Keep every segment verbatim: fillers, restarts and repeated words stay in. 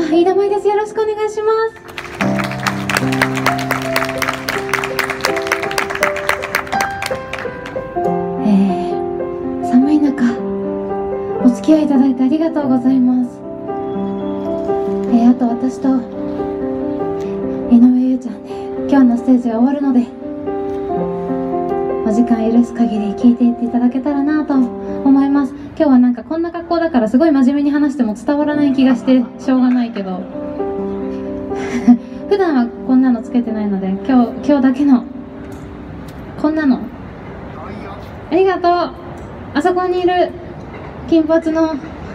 飯田舞です。よろしくお願いします。えー、寒い中お付き合いいただいてありがとうございます。えー、あと私と井上優ちゃんで今日のステージが終わるので、お時間許す限り聞いていっていただけたらなと思います。今日はなんかこんな格好だからすごい真面目に話しても伝わらない気がしてしょうがないけど普段はこんなのつけてないので、今日今日だけのこんなのありがとう。あそこにいる金髪の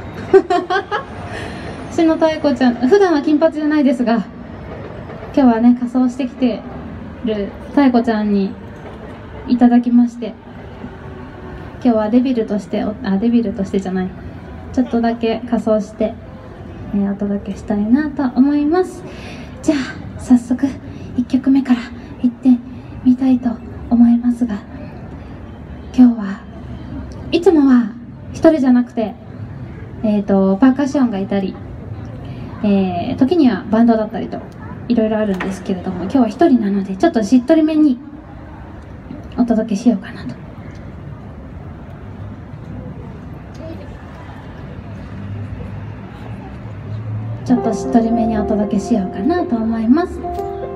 篠田愛子ちゃん、普段は金髪じゃないですが、今日はね仮装してきてる妙子ちゃんにいただきまして、今日はデビルとしてあデビルとしてじゃないちょっとだけ仮装して、えー、お届けしたいなと思います。じゃあ早速いっきょくめからいってみたいと思いますが、今日はいつもは一人じゃなくて、えーとパーカッションがいたり、えー、時にはバンドだったりといろいろあるんですけれども、今日は一人なのでちょっとしっとりめにお届けしようかなと。ちょっとしっとりめにお届けしようかなと思います。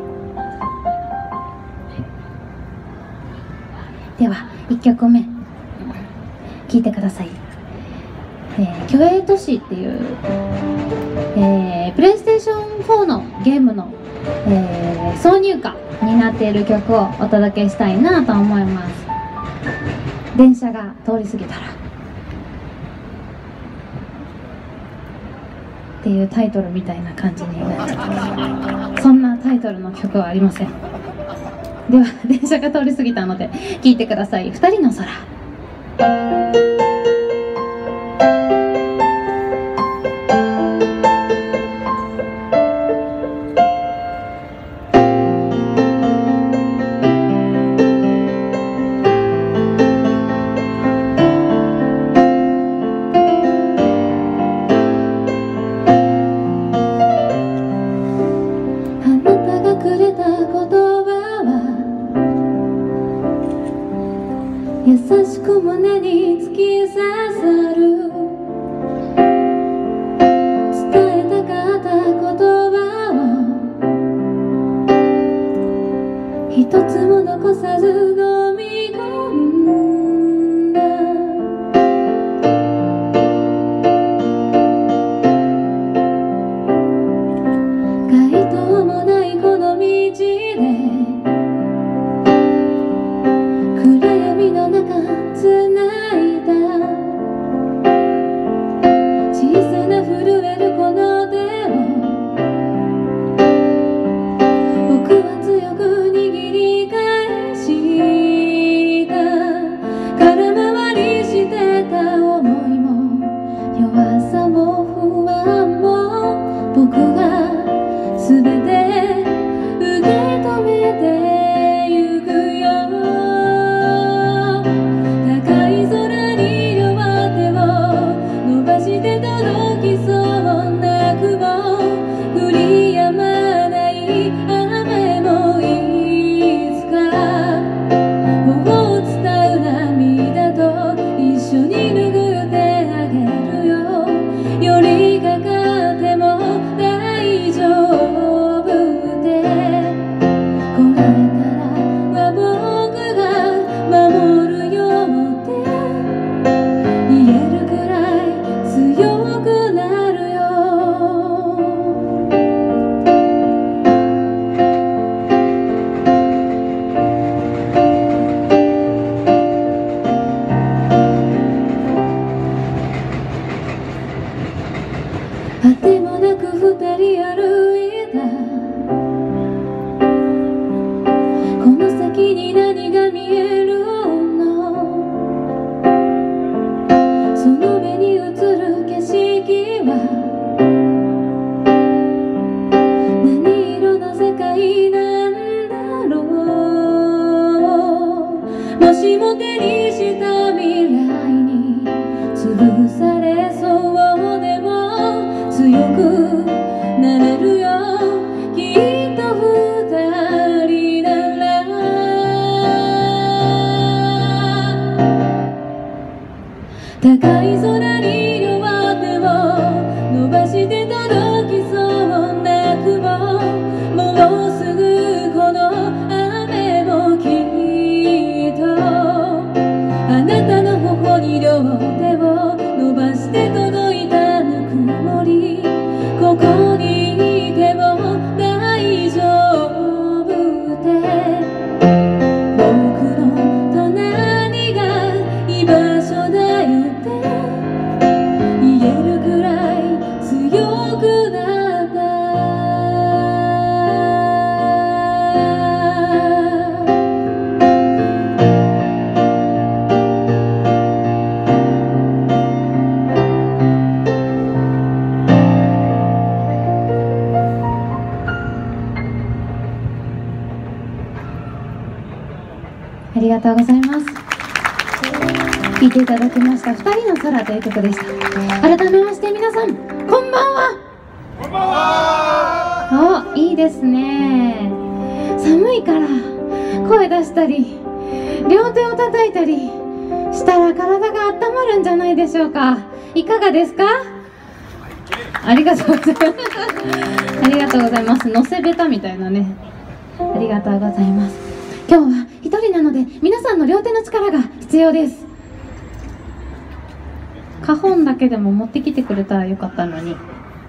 ではいっきょくめ聴いてください。えー、虚栄都市っていう、えー、プレイステーションフォーのゲームの、えー、挿入歌になっている曲をお届けしたいなと思います。電車が通り過ぎたらっていうタイトルみたいな感じになっちゃってます。そんなタイトルの曲はありません。では電車が通り過ぎたので聴いてください。ふたりの空。優しく胸に突き刺さる、伝えたかった言葉を一つも残さず飲み込んだ。街灯もないこの道でつないだ小さな震えるこの手を僕は強く握り返した。空回りしてた想いも弱さも不安も僕が全て受け止めありがとうございます。聴いていただきました「ふたりの空」という曲でした。改めまして皆さん、こんばんは。こんばんは。お、いいですね。寒いから声出したり両手を叩いたりしたら体が温まるんじゃないでしょうか。いかがですか？ありがとうございますありがとうございます。のせべたみたいなね。ありがとうございます。今日は一人なので皆さんの両手の力が必要です。花本だけでも持ってきてくれたらよかったのに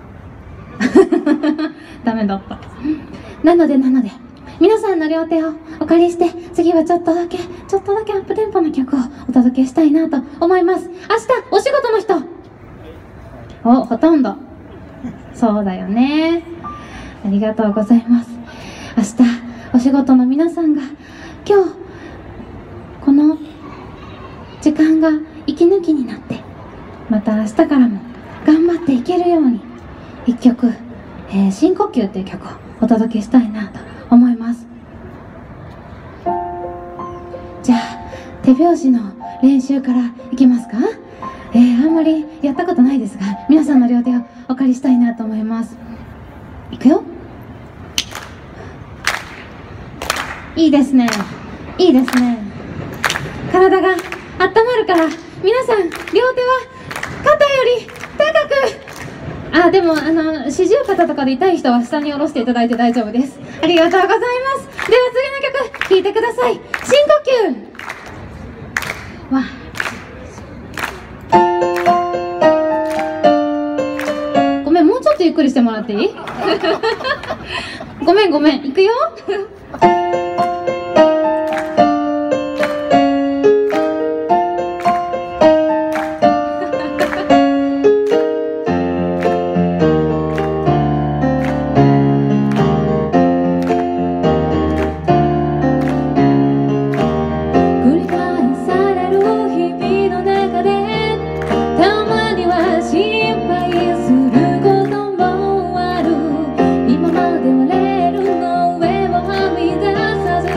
ダメだった。なのでなので皆さんの両手をお借りして、次はちょっとだけちょっとだけアップテンポの曲をお届けしたいなと思います。明日お仕事の人、お、ほとんどそうだよね。ありがとうございます。明日お仕事の皆さんが今日この時間が息抜きになって、また明日からも頑張っていけるように一曲、えー、深呼吸という曲をお届けしたいなと思います。じゃあ手拍子の練習からいきますか。えー、あんまりやったことないですが、皆さんの両手をお借りしたいなと思います。いくよ。いいですね、いいですね。体が温まるから皆さん両手は肩より高く。あ、でもあの四十肩とかで痛い人は下に下ろしていただいて大丈夫です。ありがとうございます。では次の曲聴いてください。深呼吸。わごめん、もうちょっとゆっくりしてもらっていいごめんごめん、いくよ今まではレールの上をはみ出さず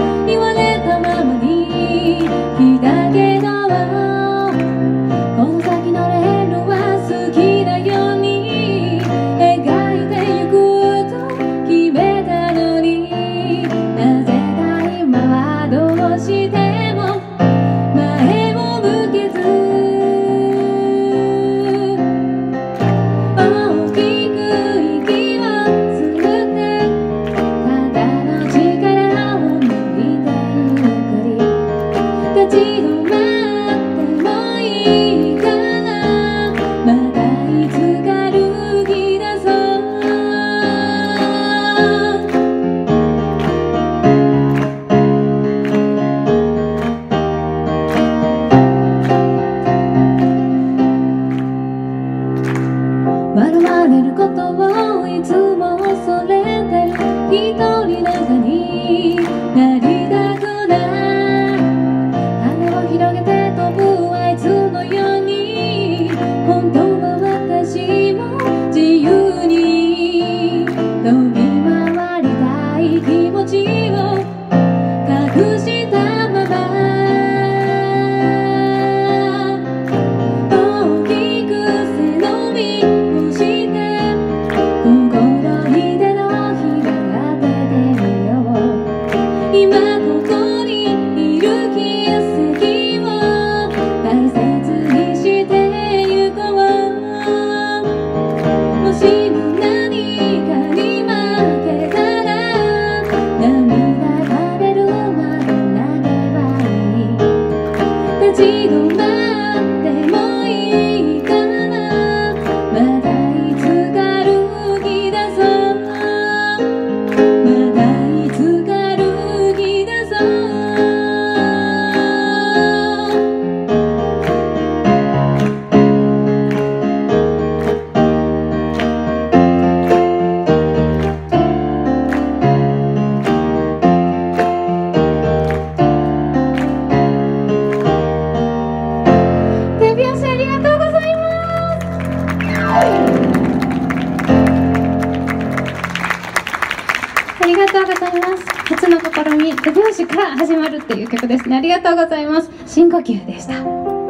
がとうございます。初の試み、手拍子から始まるっていう曲ですね。ありがとうございます。深呼吸でした。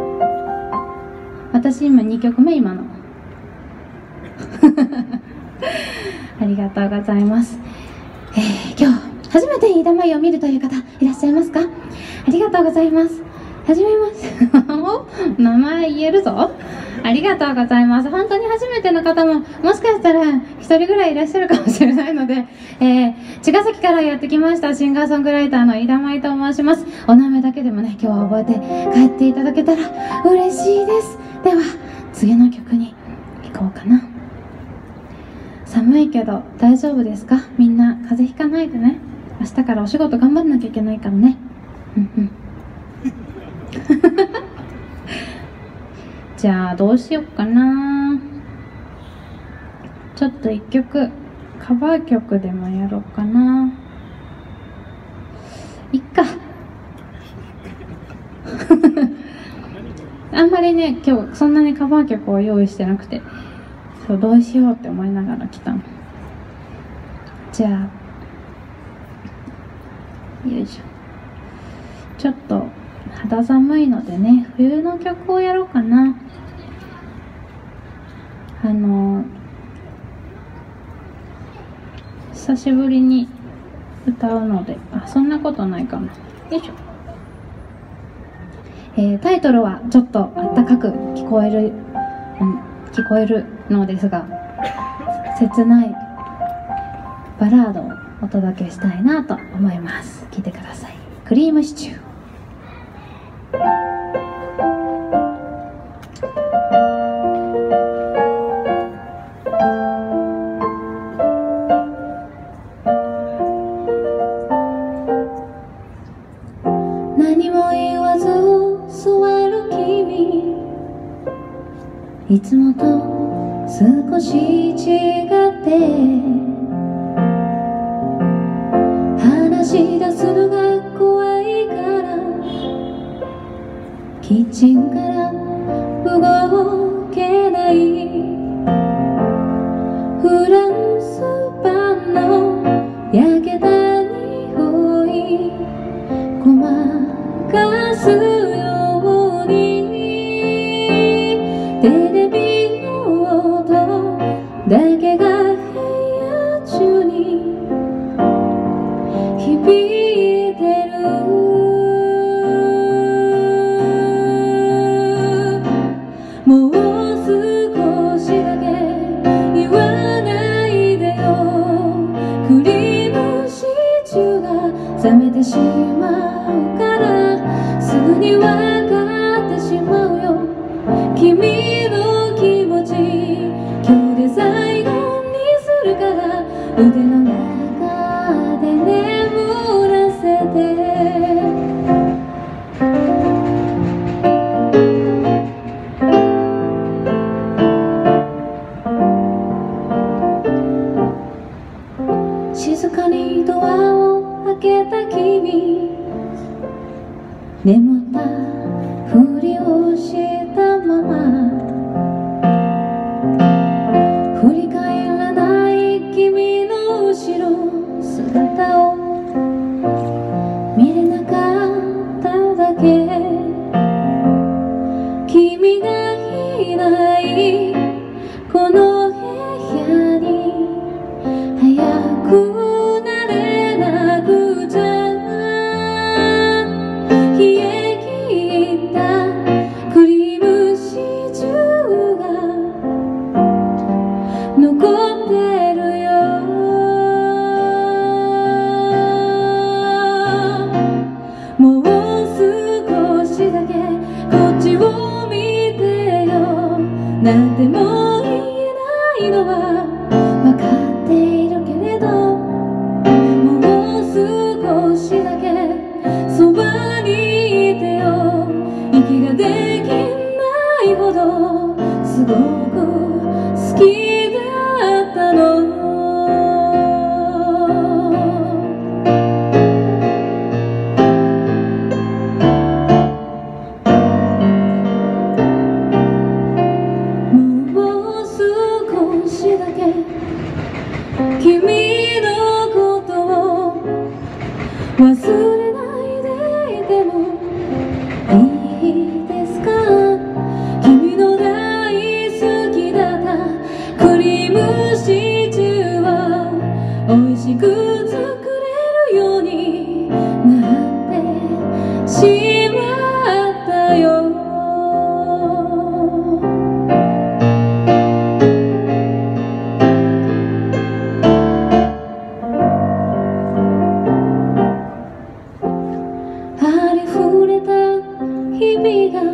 私今にきょくめ今のありがとうございます。えー、今日初めて飯田舞を見るという方いらっしゃいますか？ありがとうございます。はじめまして名前言えるぞ。ありがとうございます。本当に初めての方ももしかしたら一人ぐらいいらっしゃるかもしれないので、えー、茅ヶ崎からやってきましたシンガーソングライターの飯田舞と申します。お名前だけでもね今日は覚えて帰っていただけたら嬉しいです。では次の曲に行こうかな。寒いけど大丈夫ですか？みんな風邪ひかないでね。明日からお仕事頑張んなきゃいけないからね。うんうんじゃあどうしよっかな。ちょっと一曲カバー曲でもやろうかな。いっかあんまりね今日そんなにカバー曲を用意してなくて、そうどうしようって思いながら来たの。じゃあよいしょ。ちょっと肌寒いのでね冬の曲をやろうかな。あの久しぶりに歌うので、あそんなことないかな。よいしょ。えー、タイトルはちょっとあったかく聞こえる、うん、聞こえるのですが切ないバラードをお届けしたいなと思います。聴いてください。クリームシチュー。 何も言わず座る君、いつもと少し違って話し出すのが怖いからキッチンから動けない。フランスパンの焼けた匂いごまかすようにテレビの音だけが部屋中に響いてる。もう少しだけ言わないでよ。クリームシチューが冷めてしまうからすぐに分かってしまうよ。君の気持ち今日で最後にするから腕の中で眠らせて。静かにドアを開けた君、眠ったふりをしたまま振り返らない君の後ろ姿を見れなかっただけ。君がいないこの部屋に早くなれなくちゃ。冷え切ったクリームシチューが残ってるよ。もう少しだけこっちを見てよ。なんでも言えないのは分かっているけれど美味しく作れるようになってしまったよ。ありふれた日々が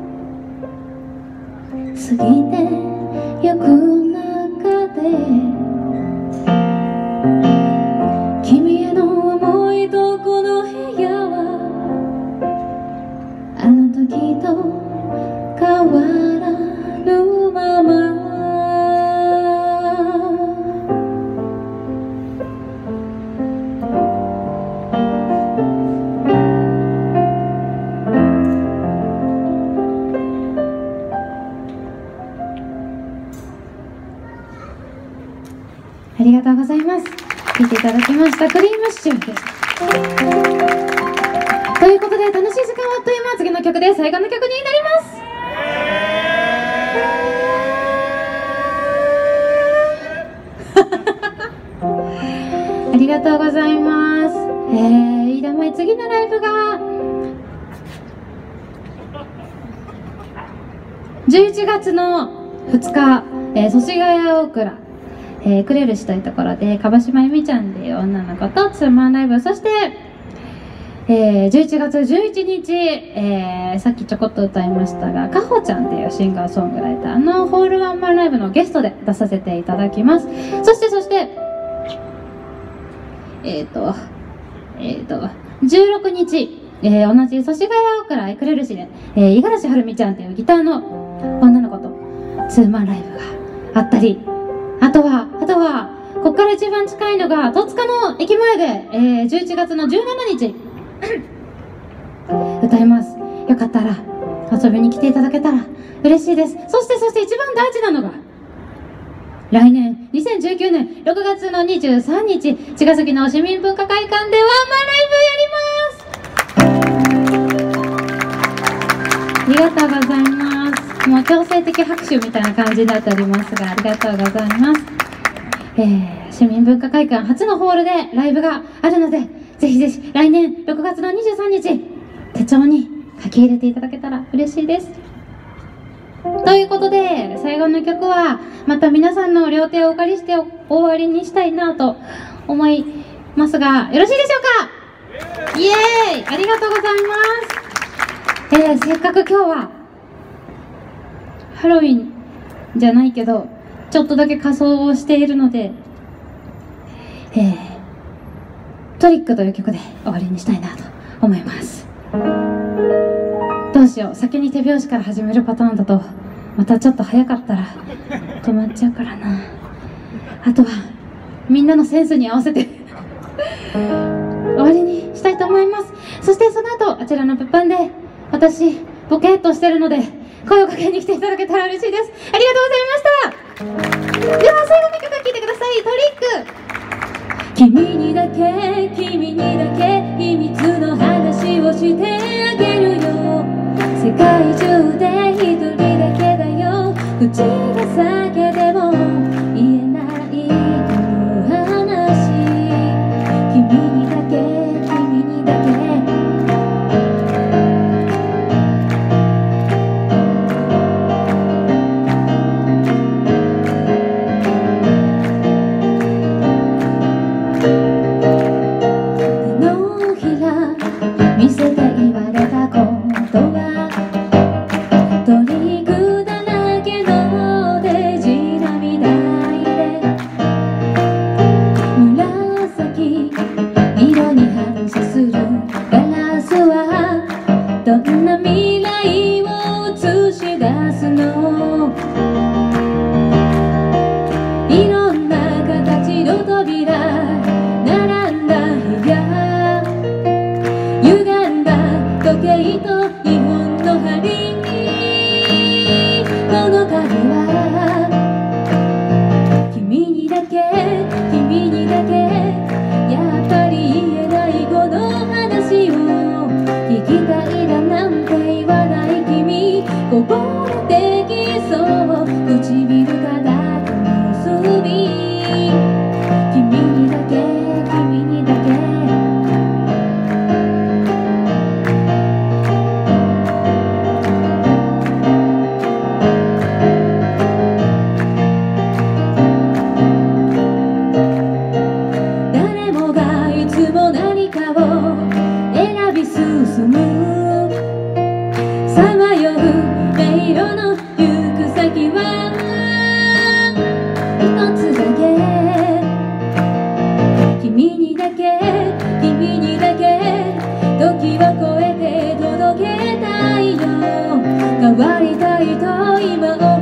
過ぎてゆく中で、君への思いとこの部屋はあの時と変わらぬまま。 ありがとうございます。聴いていただきましたクリームシチューです。ということで楽しい時間はあっという間、次の曲で最後の曲になります。ありがとうございます。えー、飯田舞、次のライブがじゅういちがつのふつか、えー、祖師ヶ谷大倉、えー、クレルしたいところで樺島由美ちゃんで女の子とツーマンライブ、そして、えー、じゅういちがつじゅういちにち、えー、さっきちょこっと歌いましたがかほちゃんっていうシンガーソングライターのホールワンマンライブのゲストで出させていただきます。そしてそしてえっ、ー、とえっ、ー、とじゅうろくにち、えー、同じ祖師ヶ谷大倉エクレル市で、えー、五十嵐はるみちゃんっていうギターの女の子とツーマンライブがあったり、あとは、あとは、ここから一番近いのが、戸塚の駅前で、えー、じゅういちがつのじゅうしちにち、歌います。よかったら、遊びに来ていただけたら嬉しいです。そして、そして一番大事なのが、来年、にせんじゅうきゅうねんろくがつのにじゅうさんにち、茅ヶ崎の市民文化会館でワンマンライブやります。ありがとうございます。もう強制的拍手みたいな感じになっておりますが、ありがとうございます。えー、市民文化会館初のホールでライブがあるので、ぜひぜひ来年ろくがつのにじゅうさんにち、手帳に書き入れていただけたら嬉しいです。ということで、最後の曲はまた皆さんの両手をお借りして終わりにしたいなと思いますが、よろしいでしょうか。イエーイ、ありがとうございます。えー、せっかく今日はハロウィンじゃないけどちょっとだけ仮装をしているので、えー、トリックという曲で終わりにしたいなと思います。どうしよう、先に手拍子から始めるパターンだとまたちょっと早かったら止まっちゃうからな。あとはみんなのセンスに合わせて終わりにしたいと思います。そしてその後あちらの物販で私ボケーっとしてるので声をかけに来ていただけたら嬉しいです。ありがとうございました。では最後の曲を聴いてください。トリック。 君にだけ君にだけ秘密の話をしてあげるよ。世界中で一人だけだよ。口が裂けても言えないこの話。君にだけ君にだけトリックだらけのデジ涙君にだけ君にだけ時を超えて届けたいよ変わりたいと今